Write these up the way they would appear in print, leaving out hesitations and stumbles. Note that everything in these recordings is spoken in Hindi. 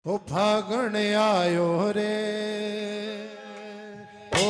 ओ फागण आयो रे ओ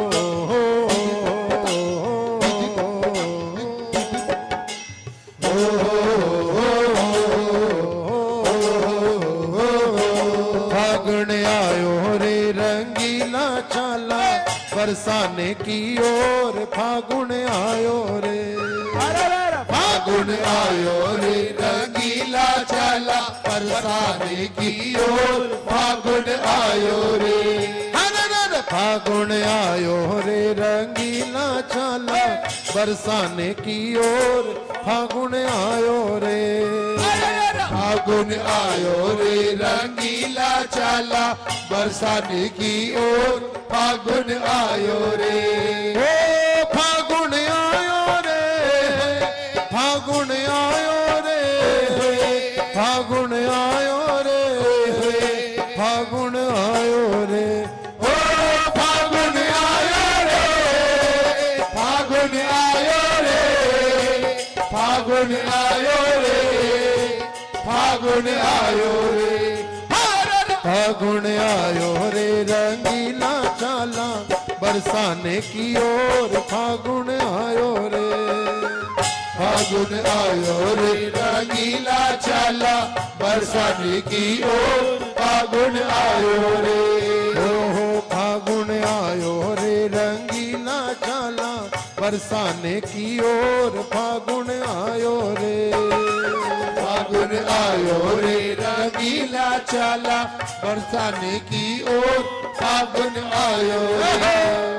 फागण आयो रे रंगीला चाला बरसाने की ओर फागुन आयो रे फागुन आयो रे रंगीला चाला बरसाने की ओर फागुन आयो रे फागुन आयो रे रंगीला चाला बरसाने की ओर फागुन आयो रे फागुन आयो रे रंगीला चाला बरसाने की ओर फागुन आयो रे ओ फागुन आयो रे फागुन आयो रे फागुन आयो रे फागुन आयो रे ओ फागुन आयो रे फागुन आयो रे फागुन आयो रे फागुन आयो रे फागुन आयो रे रंगीला चाला बरसाने की ओर फागुन आयो रे फागुन आयो रे रंगीला चाला बरसाने की ओर फागुन आयो रे हो फागुन आयो रे रंगीला चाला बरसाने की ओर फागुन आयो रे फागुन आयो रे रंगीला चाला बरसाने की ओर फागुन आयो रे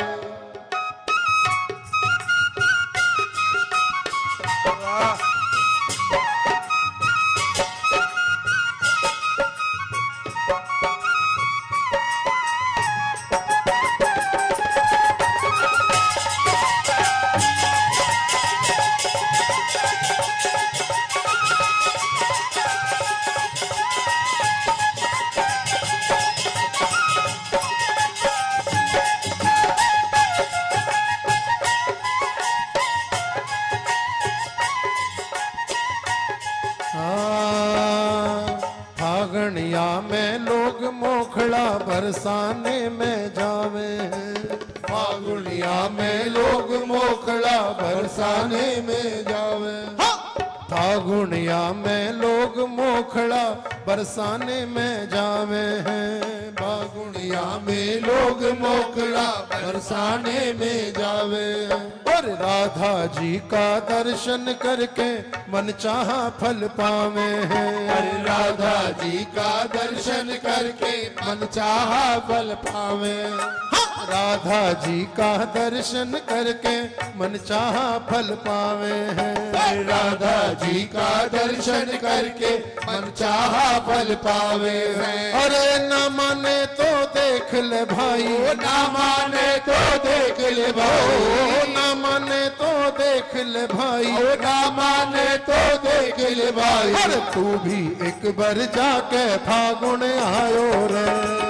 फागणिया में लोग मोखड़ा बरसाने में जावे फागुनिया में लोग मोखड़ा बरसाने में जावे फागुनिया में लोग मोखड़ा बरसाने में जावे हैं फागुनिया में लोग मोखड़ा बरसाने में जावे और राधा जी का दर्शन करके मन चाहा फल पावे हैं राधा जी का दर्शन करके मन चाहा फल पावे राधा जी का दर्शन करके मन चाहा फल पावे हैं राधा जी का दर्शन करके मन चाहा फल पावे हैं अरे न माने तो देख ले भाई न माने तो देख ले भाई न माने तो देख ले भाई न माने तो देख ले भाई अरे तू भी एक बार जाके फागुन आयो रे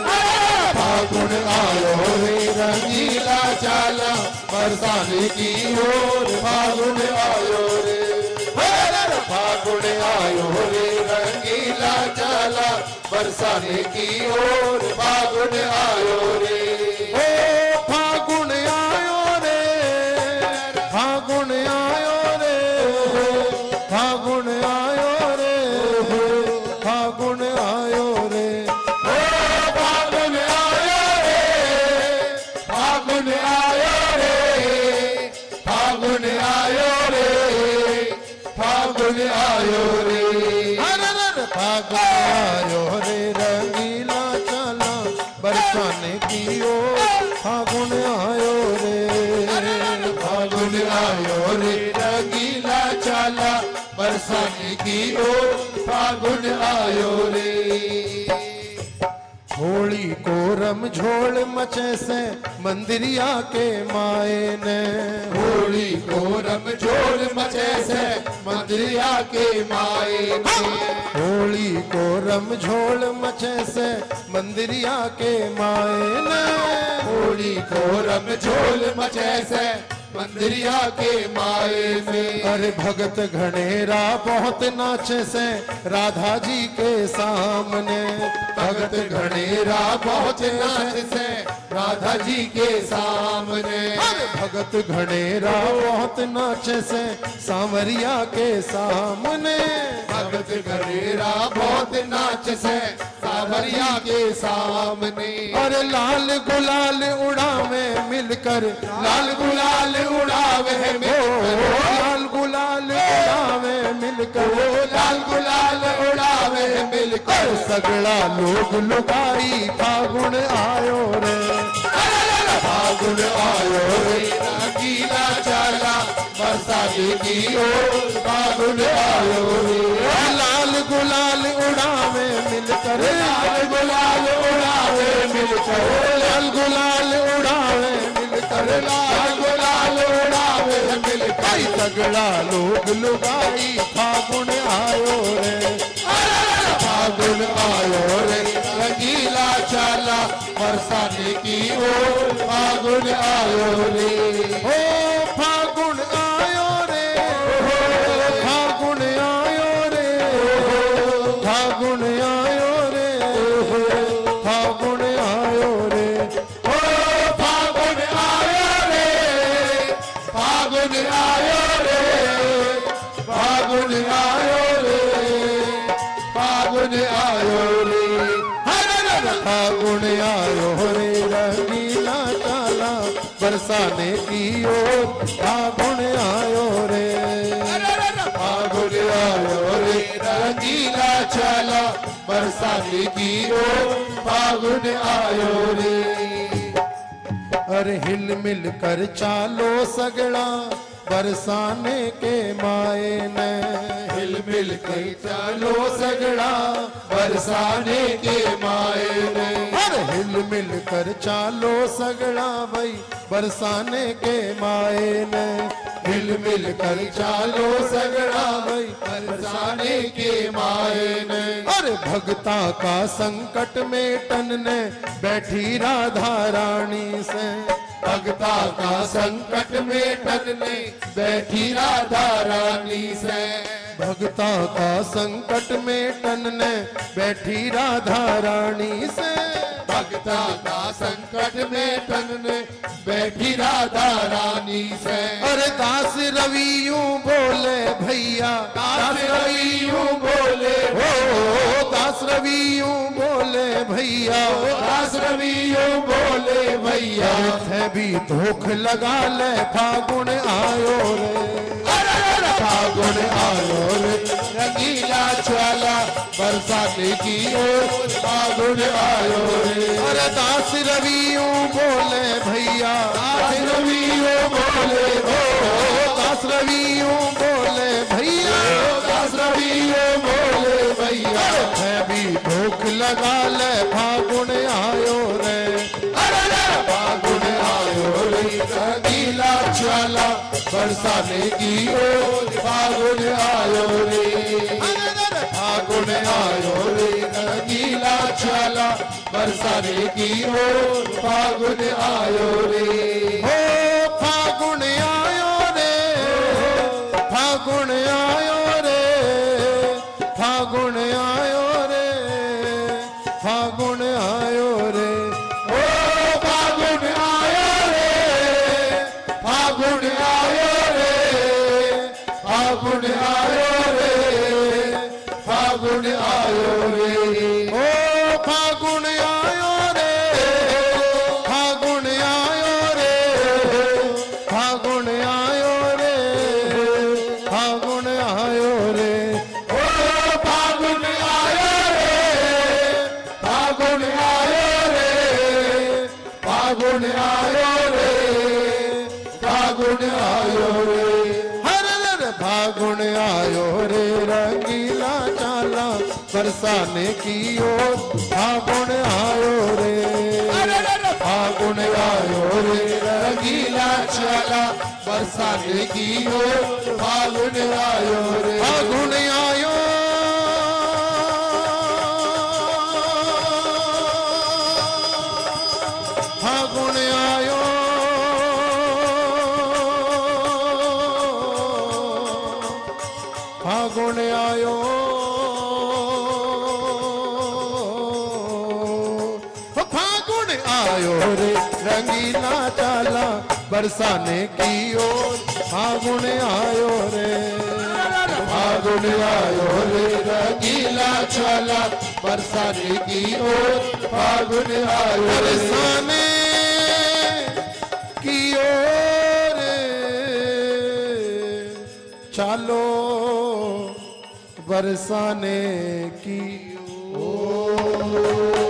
फागुन आयो रे रंगीला चाला बरसाने की ओर फागुन आयो रे फागुन आयो रे रंगीला चाला बरसाने की ओर फागुन आयो रे ओ फागुन आयो रे फागुन आयो रे फागुन आयो रे फागुन आयो रे फागुन आयो रे फागुन आयो रे फागुन आयो रे फागुन आयो रे रंगीला चाला बरसाने की ओर फागुन आयो रे फागुन आयो रे रंगीला चाला बरसाने की ओर फागुन आयो रे होली को रमझोल मचे से मंदिरिया के माए ने होली को रमझोल मचे से मंदिरिया के माए ने होली को रमझोल मचे से मंदिरिया के माए ने होली को रमझोल मचे से मंदिरिया के माए में। अरे भगत घनेरा बहुत नाचे से राधा जी के सामने। भगत घनेरा बहुत नाचे से राधा जी के सामने। अरे भगत घनेरा बहुत नाचे से सांवरिया के सामने। भगत घनेरा बहुत नाच से सांवरिया के सामने। अरे लाल गुलाल उड़ावे मिलकर, लाल गुलाल उड़ावे लाल गुलाल उड़ावे मिलकर, लाल गुलाल उड़ावे मिलकर। सगड़ा लोग लुगाई फागुन आयो रे, फागुन आयो रे रंगीला चाला बरसाने की ओर। फागुन आयो रे लाल गुलाल उड़ावे मिलकर, लाल गुलाल उड़ावे मिलकर, लाल गुलाल उड़ावे मिलकर, लाल गुलाल उड़ावे मिलकर। तगड़ा लोग लुगाई फागुन आयो रे, फागुन आयो रे रंगीला चाला बरसाने की ओर। फागुन आयो रे, ओ फागुन आयो रे, फागुन आयो रे, फागुन आयो रे, फागुन आयो रे, ओ फागुन आयो रे, फागुन आयो रे, फागुन आयो रे, फागुन आयो रे। फागुन आयो रे रंगीला चाला बरसाने की ओर। फागुन आयो रे, फागुन आयो रे रंगीला चाला बरसाने की ओर। फागुन आयो रे। अरे हिल मिल कर चालो सगड़ा बरसाने के माए ने। हिल मिल कर चालो सगड़ा बरसाने के माए ने। अरे हिल मिल कर चालो सगड़ा भाई बरसाने के माए ने। हिल मिल कर चालो सगड़ा भाई बरसाने के माए ने। अरे भगता का संकट में टनने बैठी राधा रानी से। भगता का संकट में टनने बैठी राधा रानी से। भगता का संकट में टनने बैठी राधा रानी से। भगता का संकट में टनने बैठी राधा रानी से। अरे दास रवि यूं बोले भैया, दास रवि यूं बोले, हो दास रवि यूं बोले भैया, दास रवि यूं बोले भैया। है भी धोख लगा ले फागुन आयो रे, फागुन आयो रे रंगीला चाला बरसाने की ओर। फागुन आयो रे। अरे दास रवि यूं बोले भैया, दास रवि यूं बोले, हो दास रवि यूं बोले भैया, दास रवि यूं बोले भैया। है भी धोख लगा ले फागुन आयो रे, फागुन आयो रे रंगीला चाला बरसाने की ओर। फागुन आयो रे, फागुन आयो रे रंगीला चाला बरसाने की ओर। फागुन आयो रे, हो फागुन आयो रे, फागुन आयो रे, फागुन आयो रे, फागुन आयो रे, ओ फागुन आयो रे, फागुन आयो रे, फागुन आयो रे, फागुन आयो रे, ओ फागुन आयो रे, फागुन आयो रे, फागुन आयो रे, फागुन आयो रे, ओ फागुन आयो रे, फागुन आयो रे, फागुन आयो रे, फागुन आयो रे। फागुन आयो रे रंगीला चाला बरसाने की ओर। फागुन आयो रे, फागुन आयो रे रंगीला चाला बरसाने की ओर। फागुन आयो रे, फागुन आयो, फागुन आयो, आयो रे रंगीला चाला बरसाने की ओर फागुन आयो रे फागुन आयो रे रंगीला चाला बरसाने की ओर फागुन आयो बरसाने की ओर चालो बरसाने की ओर।